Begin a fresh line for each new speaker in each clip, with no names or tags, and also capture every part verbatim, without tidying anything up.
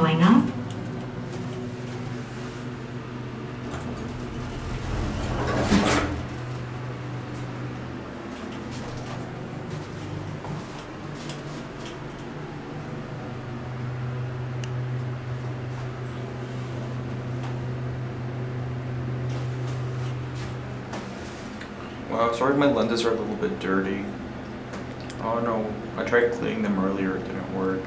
Going up.
Wow, sorry my lenses are a little bit dirty. Oh no, I tried cleaning them earlier, it didn't work.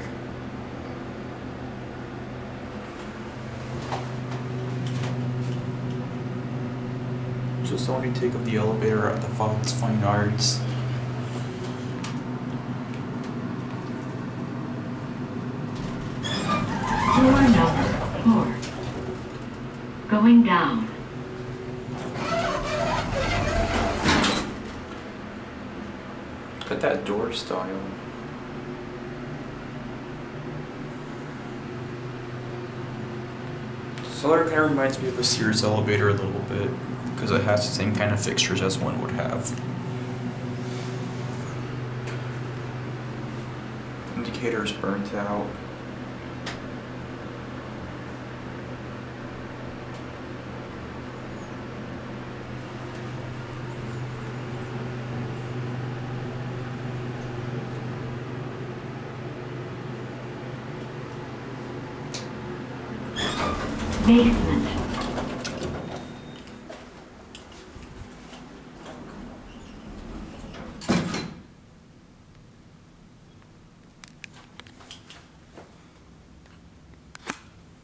So somebody take up the elevator at the Fox Fine Arts.
Floor number four. Going down.
Look at that door style. This elevator kind of reminds me of a Sears elevator a little bit, because it has the same kind of fixtures as one would have. Indicator's burnt out.
Basement.